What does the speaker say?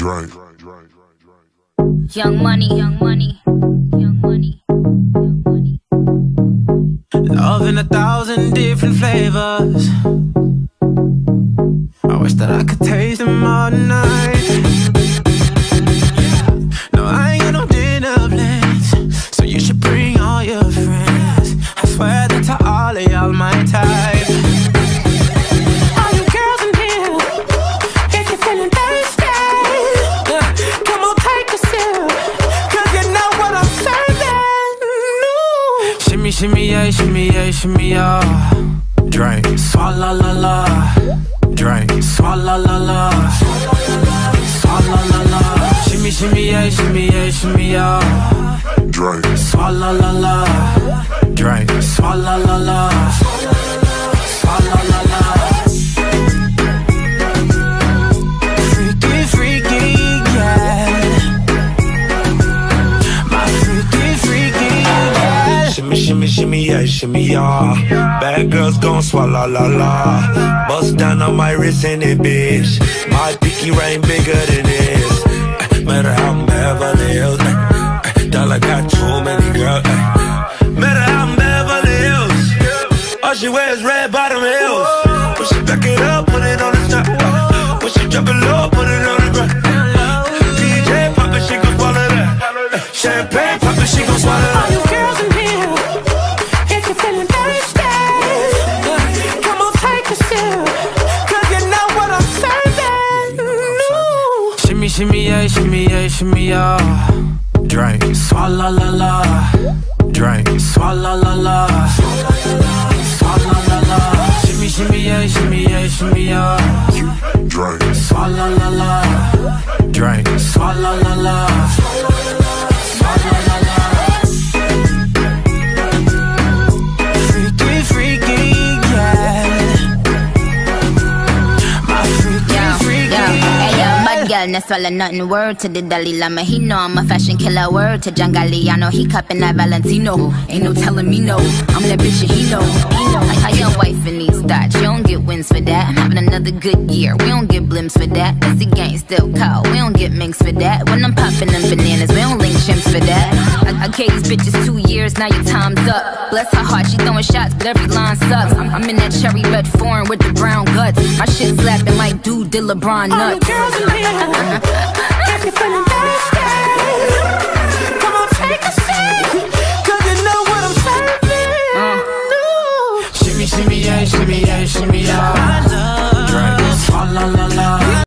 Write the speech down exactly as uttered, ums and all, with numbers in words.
Drink. Young money, young money, young money, young money. Love in a thousand different flavors. I wish that I could taste them all night. No, I ain't got no dinner plans, so you should bring all your friends. I swear that to all of y'all my type. All you girls in here, if you're feeling thirsty, yeah, come on, take a sip, cause you know what I'm serving. No. Shimmy, shimmy, yeah, shimmy, yeah, shimmy, yeah. Drink, swalla la la. Drink, swalla la la. Swalla la la. Shimmy, shimmy, yeah, shimmy, yeah, shimmy, yeah. Drink. Swalla la la. Drink, swalla la la. Swalla la la. Freaky, freaky, yeah. My freaky, freaky, yeah. Shimmy, shimmy, shimmy, yeah, shimmy, yeah. Bad girls gon' swallow la la. Bust down on my wrist in it, bitch. My pinky ring bigger than this. Uh, matter how I'm Beverly Hills. Uh, uh, dollar got too many girls. Uh, matter how I'm Beverly Hills. All she wears red bottom heels. When she back it up, put it on the top. Uh, when she drop it low, put it on the ground. D J pop it, she gon' swallow that. Uh, champagne pop it, she gon' swallow that. All you girls in here, if you're feeling thirsty, yeah, come on, take a sip, cause you know what I'm serving. No. Shimmy, shimmy, yeah, shimmy, yeah, shimmy, yeah. Drink, swalla la la. Drink, swalla la la. Swalla la la. Shimmy, shimmy, yeah, shimmy, yeah, shimmy, yeah. Drink. Swalla la la. Drink, swalla la la. Swalla la la. Freaky, freaky, yeah. My freaky, Yo, freaky, yo, hey yo, yeah. bad girl, no swallow nothing. Word to the Dalai Lama, he know I'm a fashion killer. Word to John Galliano, he cupping that Valentino. Ain't no telling me no, I'm that bitch and he know. He know. How your wife in these thoughts, you don't get wins for that. I'm having another good year, we don't get blimps for that. Cause the gang still cold, we don't get minks for that. When I'm popping them bananas, we don't link chimps for that. I, I gave these bitches two years, now your time's up. Bless her heart, she throwing shots, but every line sucks. I'm, I'm in that cherry red foreign with the brown guts. My shit slapping like dude did LeBron nuts. All you girls in here, if you're feeling thirsty, come on, take a sip, cause you know what I'm serving. Uh. No. Shimmy, shimmy, yeah, shimmy, yeah, shimmy, yeah. Drink, swalla la la.